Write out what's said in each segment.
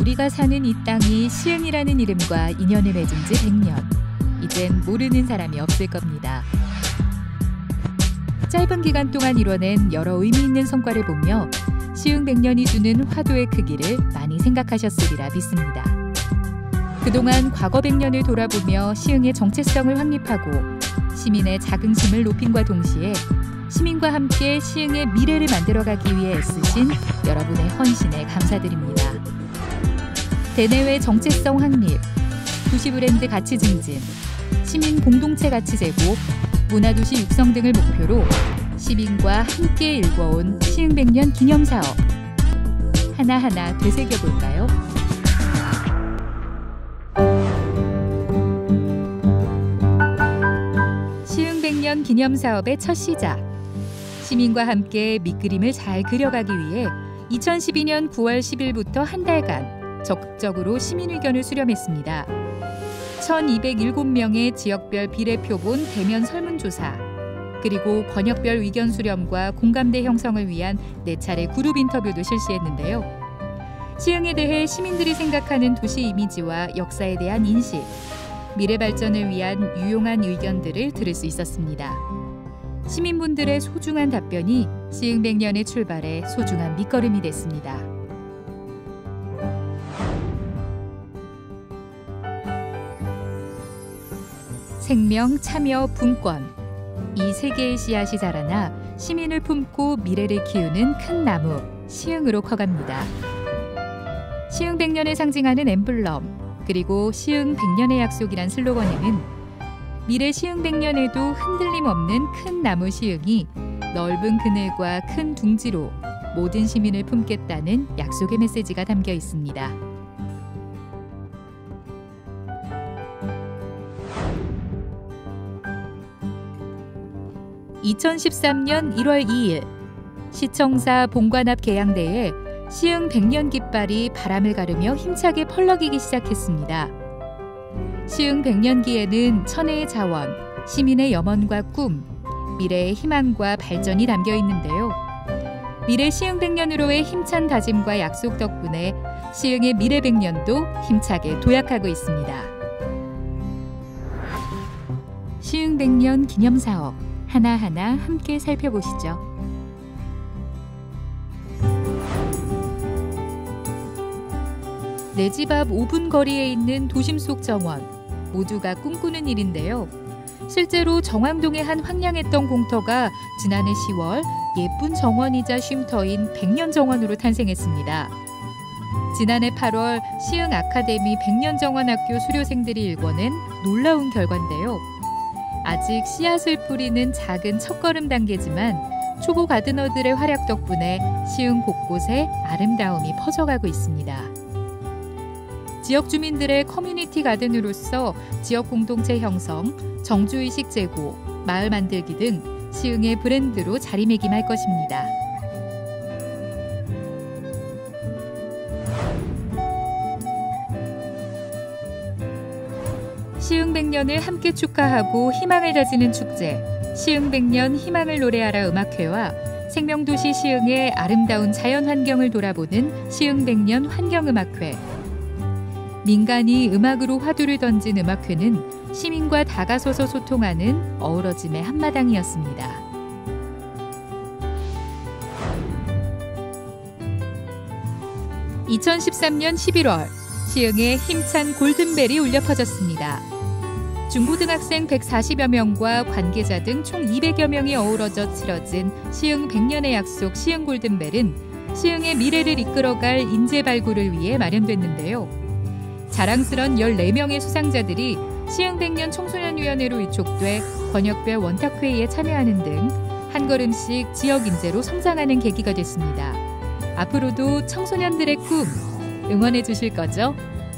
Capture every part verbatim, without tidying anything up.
우리가 사는 이 땅이 시흥이라는 이름과 인연을 맺은 지 백 년. 이젠 모르는 사람이 없을 겁니다. 짧은 기간 동안 이뤄낸 여러 의미 있는 성과를 보며 시흥 백 년이 주는 화두의 크기를 많이 생각하셨으리라 믿습니다. 그동안 과거 백 년을 돌아보며 시흥의 정체성을 확립하고 시민의 자긍심을 높임과 동시에 시민과 함께 시흥의 미래를 만들어가기 위해 애쓰신 여러분의 헌신에 감사드립니다. 대내외 정체성 확립, 도시 브랜드 가치 증진, 시민 공동체 가치 제고, 문화도시 육성 등을 목표로 시민과 함께 일궈온 시흥 백 년 기념사업 하나하나 되새겨볼까요? 시흥 백 년 기념사업의 첫 시작. 시민과 함께 밑그림을 잘 그려가기 위해 이천십이 년 구월 십일부터 한 달간 적극적으로 시민 의견을 수렴했습니다. 천이백칠 명의 지역별 비례표본 대면 설문조사, 그리고 권역별 의견 수렴과 공감대 형성을 위한 네 차례 그룹 인터뷰도 실시했는데요. 시흥에 대해 시민들이 생각하는 도시 이미지와 역사에 대한 인식, 미래 발전을 위한 유용한 의견들을 들을 수 있었습니다. 시민분들의 소중한 답변이 시흥 백 년의 출발에 소중한 밑거름이 됐습니다. 생명, 참여, 분권. 이 세 개의 씨앗이 자라나 시민을 품고 미래를 키우는 큰 나무, 시흥으로 커갑니다. 시흥 백 년을 상징하는 엠블럼, 그리고 시흥 백 년의 약속이란 슬로건에는 미래 시흥 백 년에도 흔들림 없는 큰 나무 시흥이 넓은 그늘과 큰 둥지로 모든 시민을 품겠다는 약속의 메시지가 담겨 있습니다. 이천십삼 년 일월 이일 시청사 본관 앞 개양대에 시흥 백 년 깃발이 바람을 가르며 힘차게 펄럭이기 시작했습니다. 시흥 백 년기에는 천혜의 자원, 시민의 염원과 꿈, 미래의 희망과 발전이 담겨 있는데요. 미래 시흥 백 년으로의 힘찬 다짐과 약속 덕분에 시흥의 미래 백 년도 힘차게 도약하고 있습니다. 시흥 백 년 기념사업 하나하나 함께 살펴보시죠. 내 집 앞 오 분 거리에 있는 도심 속 정원, 모두가 꿈꾸는 일인데요. 실제로 정왕동의 한 황량했던 공터가 지난해 시월 예쁜 정원이자 쉼터인 백 년 정원으로 탄생했습니다. 지난해 팔월 시흥 아카데미 백 년 정원학교 수료생들이 일궈낸 놀라운 결과인데요. 아직 씨앗을 뿌리는 작은 첫걸음 단계지만 초보 가드너들의 활약 덕분에 시흥 곳곳에 아름다움이 퍼져가고 있습니다. 지역 주민들의 커뮤니티 가든으로서 지역 공동체 형성, 정주의식 제고, 마을 만들기 등 시흥의 브랜드로 자리매김할 것입니다. 시흥 백 년을 함께 축하하고 희망을 다지는 축제, 시흥 백 년 희망을 노래하라 음악회와 생명도시 시흥의 아름다운 자연환경을 돌아보는 시흥 백 년 환경음악회. 민간이 음악으로 화두를 던진 음악회는 시민과 다가서서 소통하는 어우러짐의 한마당이었습니다. 이천십삼 년 십일월 시흥에 힘찬 골든벨이 울려 퍼졌습니다. 중고등학생 백사십여 명과 관계자 등 총 이백여 명이 어우러져 치러진 시흥 백 년의 약속 시흥 골든벨은 시흥의 미래를 이끌어갈 인재 발굴을 위해 마련됐는데요. 자랑스런 열네 명의 수상자들이 시흥 백 년 청소년위원회로 위촉돼 권역별 원탁회의에 참여하는 등 한 걸음씩 지역 인재로 성장하는 계기가 됐습니다. 앞으로도 청소년들의 꿈 응원해 주실 거죠?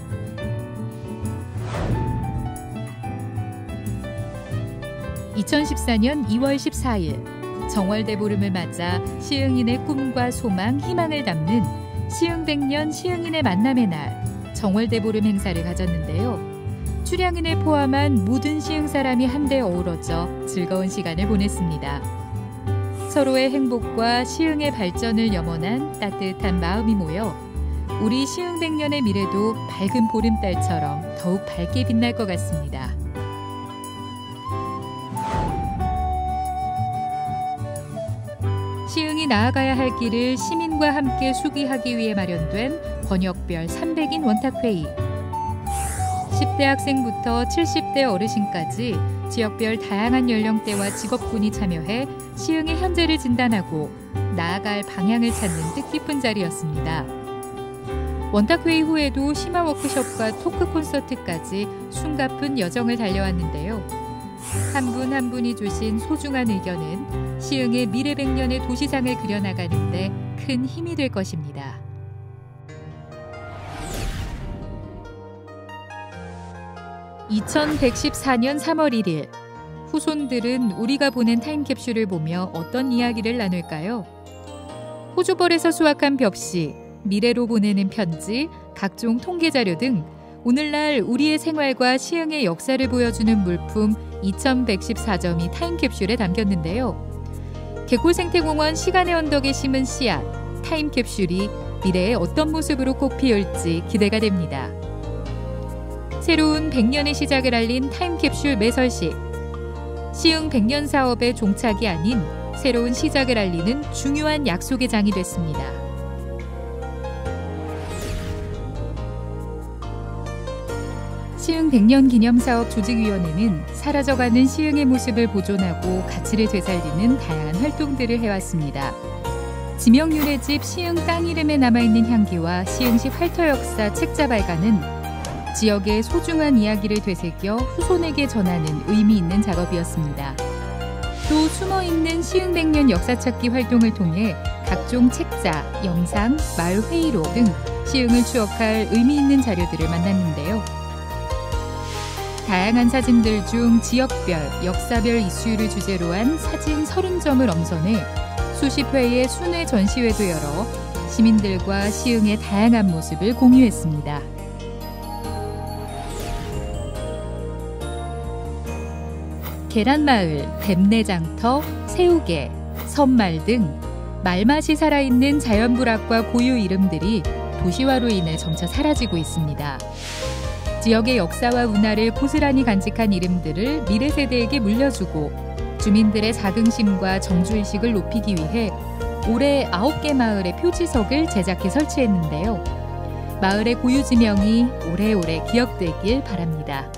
이천십사 년 이월 십사일 정월대보름을 맞아 시흥인의 꿈과 소망, 희망을 담는 시흥 백 년 시흥인의 만남의 날 정월대보름 행사를 가졌는데요. 출향인을 포함한 모든 시흥 사람이 한데 어우러져 즐거운 시간을 보냈습니다. 서로의 행복과 시흥의 발전을 염원한 따뜻한 마음이 모여 우리 시흥백년의 미래도 밝은 보름달처럼 더욱 밝게 빛날 것 같습니다. 시흥이 나아가야 할 길을 시민과 함께 수기하기 위해 마련된 번역별 삼백 인 원탁회의. 십 대 학생부터 칠십 대 어르신까지 지역별 다양한 연령대와 직업군이 참여해 시흥의 현재를 진단하고 나아갈 방향을 찾는 뜻깊은 자리였습니다. 원탁회의 후에도 심화 워크숍과 토크 콘서트까지 숨가쁜 여정을 달려왔는데요. 한 분 한 분이 주신 소중한 의견은 시흥의 미래 백년의 도시상을 그려나가는 데 큰 힘이 될 것입니다. 이천백십사 년 삼월 일 일, 후손들은 우리가 보낸 타임캡슐을 보며 어떤 이야기를 나눌까요? 호주벌에서 수확한 벽시, 미래로 보내는 편지, 각종 통계자료 등 오늘날 우리의 생활과 시흥의 역사를 보여주는 물품 이천백십사 점이 타임캡슐에 담겼는데요. 개골생태공원 시간의 언덕에 심은 씨앗, 타임캡슐이 미래에 어떤 모습으로 꽃 피울지 기대가 됩니다. 새로운 백년의 시작을 알린 타임캡슐 매설식. 시흥 백년 사업의 종착이 아닌 새로운 시작을 알리는 중요한 약속의 장이 됐습니다. 시흥 백년 기념사업 조직위원회는 사라져가는 시흥의 모습을 보존하고 가치를 되살리는 다양한 활동들을 해왔습니다. 지명윤의 집 시흥 땅 이름에 남아있는 향기와 시흥시 활터 역사 책자 발간은 지역의 소중한 이야기를 되새겨 후손에게 전하는 의미 있는 작업이었습니다. 또 숨어있는 시흥 백년 역사찾기 활동을 통해 각종 책자, 영상, 마을 회의록 등 시흥을 추억할 의미 있는 자료들을 만났는데요. 다양한 사진들 중 지역별, 역사별 이슈를 주제로 한 사진 서른 점을 엄선해 수십 회의 순회 전시회도 열어 시민들과 시흥의 다양한 모습을 공유했습니다. 계란마을, 뱀내장터, 새우개, 섬말 등 말맛이 살아있는 자연불악과 고유 이름들이 도시화로 인해 점차 사라지고 있습니다. 지역의 역사와 문화를 고스란히 간직한 이름들을 미래 세대에게 물려주고 주민들의 자긍심과 정주의식을 높이기 위해 올해 아홉 개 마을의 표지석을 제작해 설치했는데요. 마을의 고유 지명이 오래오래 기억되길 바랍니다.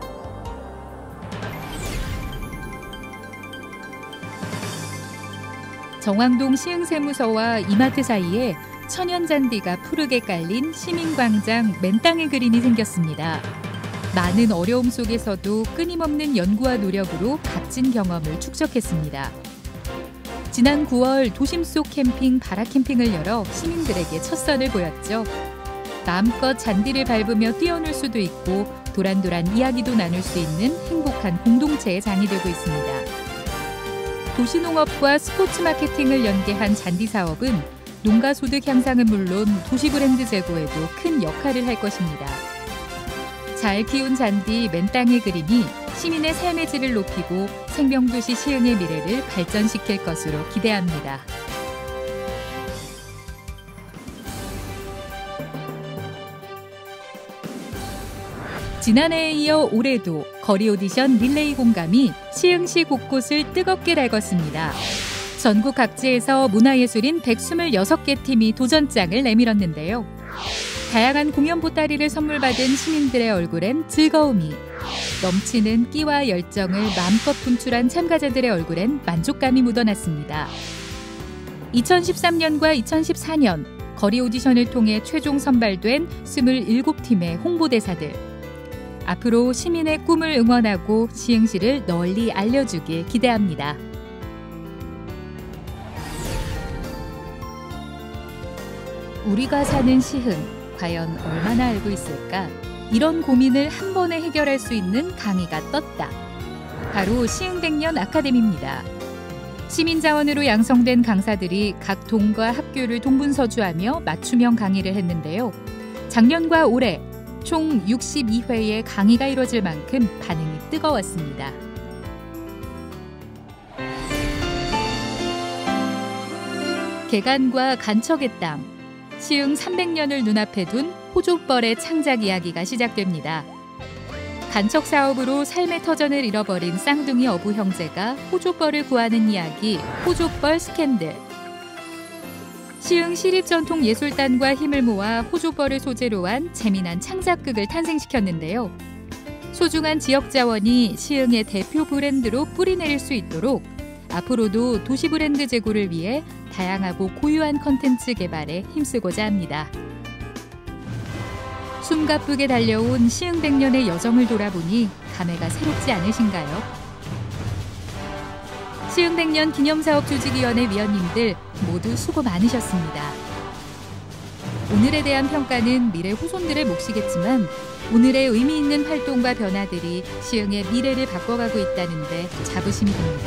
정왕동 시흥세무서와 이마트 사이에 천연잔디가 푸르게 깔린 시민광장 맨땅의 그린이 생겼습니다. 많은 어려움 속에서도 끊임없는 연구와 노력으로 값진 경험을 축적했습니다. 지난 구월 도심 속 캠핑 바라캠핑을 열어 시민들에게 첫 선을 보였죠. 마음껏 잔디를 밟으며 뛰어놀 수도 있고 도란도란 이야기도 나눌 수 있는 행복한 공동체의 장이 되고 있습니다. 도시농업과 스포츠 마케팅을 연계한 잔디 사업은 농가 소득 향상은 물론 도시 브랜드 제고에도 큰 역할을 할 것입니다. 잘 키운 잔디 맨땅의 그림이 시민의 삶의 질을 높이고 생명도시 시흥의 미래를 발전시킬 것으로 기대합니다. 지난해에 이어 올해도 거리 오디션 릴레이 공감이 시흥시 곳곳을 뜨겁게 달궜습니다. 전국 각지에서 문화예술인 백이십육 개 팀이 도전장을 내밀었는데요. 다양한 공연 보따리를 선물 받은 시민들의 얼굴엔 즐거움이, 넘치는 끼와 열정을 마음껏 분출한 참가자들의 얼굴엔 만족감이 묻어났습니다. 이천십삼 년과 이천십사 년 거리 오디션을 통해 최종 선발된 이십칠 팀의 홍보대사들. 앞으로 시민의 꿈을 응원하고 시흥시를 널리 알려주길 기대합니다. 우리가 사는 시흥, 과연 얼마나 알고 있을까? 이런 고민을 한 번에 해결할 수 있는 강의가 떴다. 바로 시흥백년 아카데미입니다. 시민자원으로 양성된 강사들이 각 동과 학교를 동분서주하며 맞춤형 강의를 했는데요. 작년과 올해 총 육십이 회의 강의가 이뤄질 만큼 반응이 뜨거웠습니다. 개간과 간척의 땅, 시흥 삼백 년을 눈앞에 둔 호족벌의 창작 이야기가 시작됩니다. 간척 사업으로 삶의 터전을 잃어버린 쌍둥이 어부 형제가 호족벌을 구하는 이야기, 호족벌 스캔들. 시흥 시립전통예술단과 힘을 모아 호족벌을 소재로 한 재미난 창작극을 탄생시켰는데요. 소중한 지역 자원이 시흥의 대표 브랜드로 뿌리내릴 수 있도록 앞으로도 도시 브랜드 제고를 위해 다양하고 고유한 컨텐츠 개발에 힘쓰고자 합니다. 숨가쁘게 달려온 시흥 백 년의 여정을 돌아보니 감회가 새롭지 않으신가요? 시흥 백 년 기념사업 조직위원회 위원님들 모두 수고 많으셨습니다. 오늘에 대한 평가는 미래 후손들의 몫이겠지만 오늘의 의미 있는 활동과 변화들이 시흥의 미래를 바꿔가고 있다는 데 자부심이 듭니다.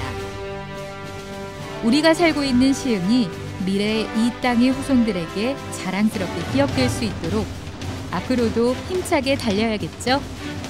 우리가 살고 있는 시흥이 미래의 이 땅의 후손들에게 자랑스럽게 기억될 수 있도록 앞으로도 힘차게 달려야겠죠?